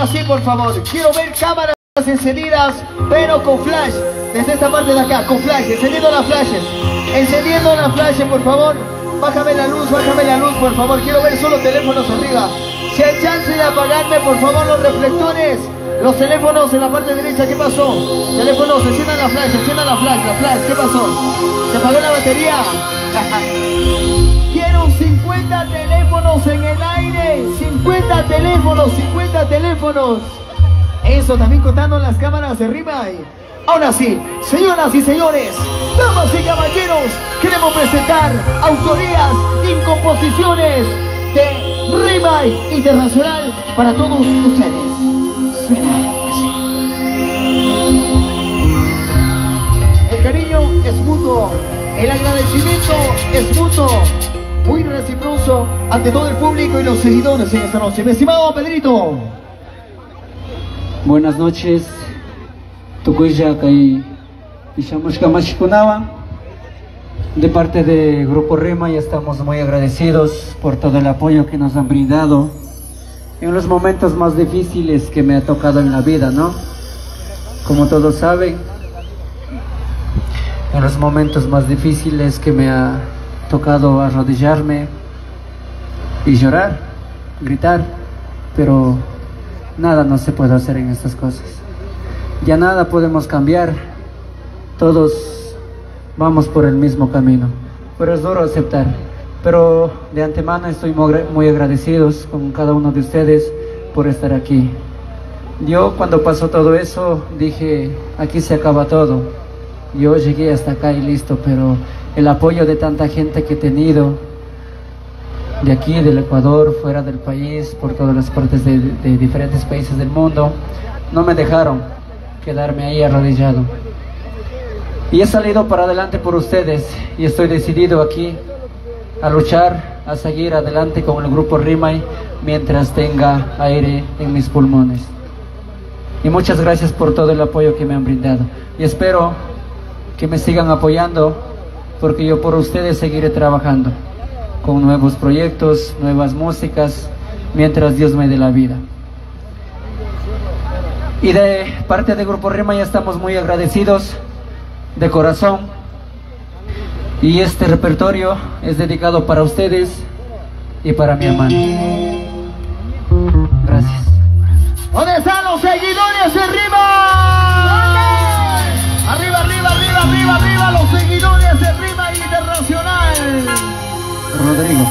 Ahora sí, por favor, quiero ver cámaras encendidas, pero con flash. Desde esta parte de acá, con flash, encendiendo las flashes. Encendiendo las flashes, por favor. Bájame la luz, por favor. Quiero ver solo teléfonos arriba. Si hay chance de apagarme, por favor, los reflectores. Los teléfonos en la parte derecha, ¿qué pasó? Teléfonos, enciendan la flash, ¿qué pasó? ¿Se apagó la batería? Quiero 50 teléfonos en el aire. 50 teléfonos. Eso, también contando las cámaras de Rimay. Ahora sí, señoras y señores, damas y caballeros, queremos presentar autorías y composiciones de Rimay Internacional para todos ustedes. El cariño es mutuo, el agradecimiento es mutuo, muy recíproco ante todo el público y los seguidores en esta noche. Mi estimado Pedrito. Buenas noches. De parte de Grupo Rimay estamos muy agradecidos por todo el apoyo que nos han brindado en los momentos más difíciles que me ha tocado en la vida, ¿no? Como todos saben, en los momentos más difíciles que me ha tocado arrodillarme y llorar, gritar, pero nada no se puede hacer en estas cosas. Ya nada podemos cambiar, todos vamos por el mismo camino, pero es duro aceptar. Pero de antemano estoy muy agradecidos con cada uno de ustedes por estar aquí. Yo cuando pasó todo eso dije, aquí se acaba todo. Yo llegué hasta acá y listo, pero el apoyo de tanta gente que he tenido, de aquí, del Ecuador, fuera del país, por todas las partes de diferentes países del mundo, no me dejaron quedarme ahí arrodillado. Y he salido para adelante por ustedes y estoy decidido aquí a luchar, a seguir adelante con el Grupo Rimay mientras tenga aire en mis pulmones. Y muchas gracias por todo el apoyo que me han brindado. Y espero que me sigan apoyando, porque yo por ustedes seguiré trabajando con nuevos proyectos, nuevas músicas, mientras Dios me dé la vida. Y de parte del Grupo Rimay estamos muy agradecidos de corazón. Y este repertorio es dedicado para ustedes y para mi hermano. Gracias. ¿Dónde están los seguidores de Rimay? Arriba, los seguidores de Rimay Internacional. Rodrigo.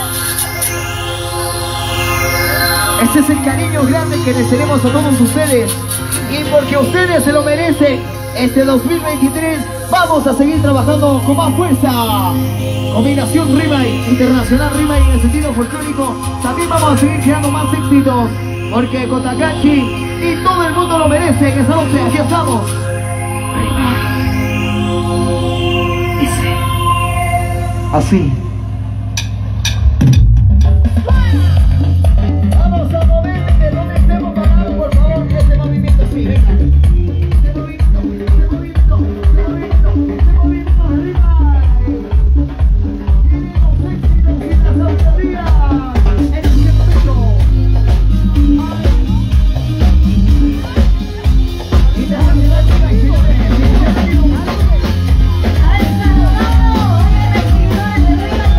Este es el cariño grande que les tenemos a todos ustedes. Y porque ustedes se lo merecen, este 2023 vamos a seguir trabajando con más fuerza. Combinación Rimay Internacional, Rimay en el sentido folclórico. También vamos a seguir creando más éxitos, porque Cotacachi y todo el mundo lo merece. En esta noche aquí estamos. Dice así. Vamos a mover de donde estemos parados, por favor, que este movimiento así, venga. Arriba,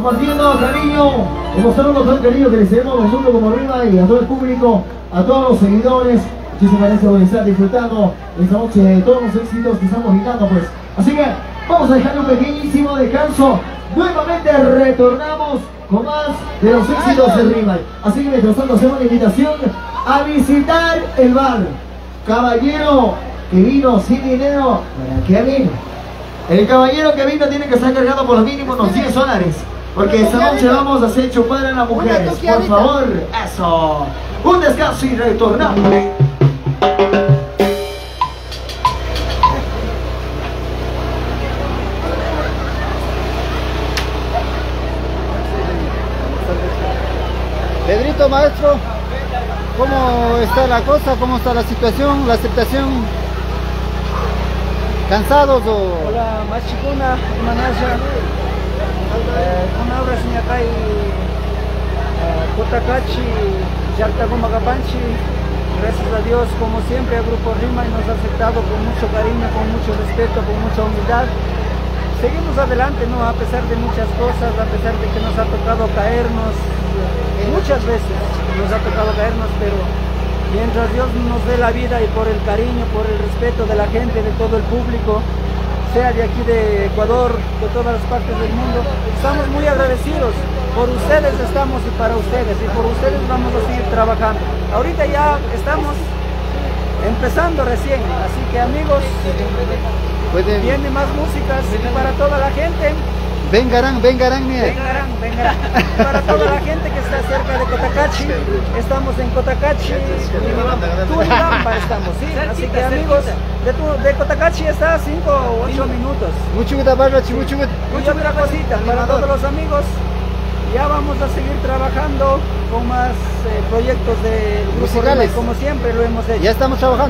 compartiendo cariño, mostrando todo el cariño que les tenemos nosotros como Rima y a todo el público, a todos los seguidores. Muchísimas gracias por estar disfrutando esta noche de todos los éxitos que estamos gritando, pues. Así que vamos a dejar un pequeñísimo descanso. Nuevamente retornamos con más de los éxitos de Rima. Así que mientras tanto hacemos la invitación a visitar el bar. Caballero que vino sin dinero, ¿para qué vino? El caballero que vino tiene que estar cargado por lo mínimo unos $10, porque esta noche vamos a hacer chupar a las mujeres. Por favor, eso. Un descanso y retornamos. Pedrito, maestro, ¿cómo está la cosa? ¿Cómo está la situación, la aceptación? ¿Cansados o...? Hola, machicuna, manasha. Una obra sin acá y Cotacachi, Yactagomagapanchi. Gracias a Dios, como siempre, el Grupo Rima nos ha aceptado con mucho cariño, con mucho respeto, con mucha humildad. Seguimos adelante, ¿no? A pesar de muchas cosas, a pesar de que nos ha tocado caernos, muchas veces nos ha tocado caernos, pero mientras Dios nos dé la vida y por el cariño, por el respeto de la gente, de todo el público, sea de aquí de Ecuador, de todas las partes del mundo, estamos muy agradecidos. Por ustedes estamos y para ustedes, y por ustedes vamos a seguir trabajando. Ahorita ya estamos empezando recién, así que amigos, viene más músicas para toda la gente. Vengarán, mira. Vengarán. Para toda la gente que está cerca de Cotacachi, estamos en Cotacachi, Turibamba estamos, ¿sí? Así que amigos, de Cotacachi está a 5 o 8 minutos. Mucho gusto, Y otra cosita, para todos los amigos, ya vamos a seguir trabajando con más proyectos de musicales, como siempre lo hemos hecho. Ya estamos trabajando.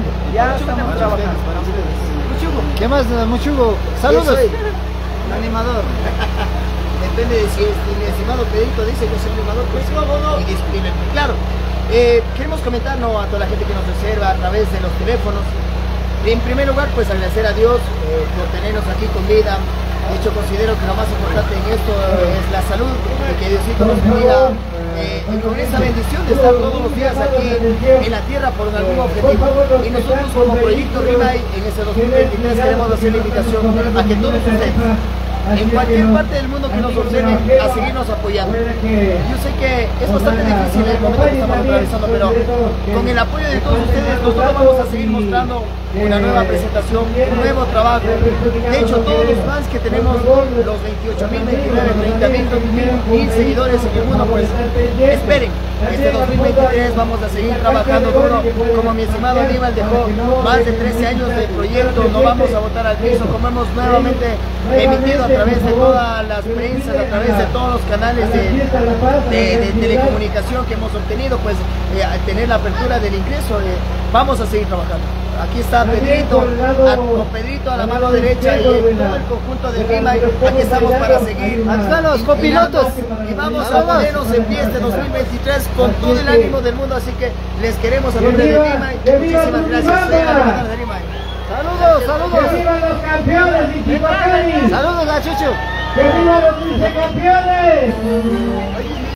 ¿Qué más, Muchugo? Saludos. Un animador. Depende de si mi estimado Pedrito dice que es un animador, pues no. Indiscutible. Claro, queremos comentar, ¿no?, a toda la gente que nos observa a través de los teléfonos. En primer lugar, pues agradecer a Dios por tenernos aquí con vida. De hecho, considero que lo más importante en esto es la salud, y que Diosito nos bendiga y con esa bendición de estar todos los días aquí en la tierra por algún objetivo. Y nosotros como Proyecto Rima en este 2023 queremos hacer la invitación a que todos ustedes, en cualquier parte del mundo que nos observen, a seguirnos apoyando. Yo sé que es bastante difícil el momento que estamos atravesando, pero con el apoyo de todos ustedes nosotros vamos a seguir mostrando una nueva presentación, un nuevo trabajo. De hecho, todos los fans que tenemos, los 28.000, 29.000, 30.000 seguidores en el mundo, pues esperen. Este 2023 vamos a seguir trabajando duro. Como mi estimado Aníbal dejó más de 13 años de proyecto, no vamos a botar al piso, como hemos nuevamente emitido a través de todas las prensas, a través de todos los canales de telecomunicación que hemos obtenido, pues al tener la apertura del ingreso, vamos a seguir trabajando. Aquí está Pedrito, con Pedrito a la mano derecha y todo el conjunto de Rima. Aquí estamos para seguir. Aquí están los copilotos. Y vamos a ponernos en pie este 2023 con todo el ánimo del mundo. Así que les queremos a nombre de Rima. Muchísimas gracias. Saludos. ¡Que vivan los campeones, Ichipacani! Saludos a Chucho. ¡Que vivan los vicecampeones!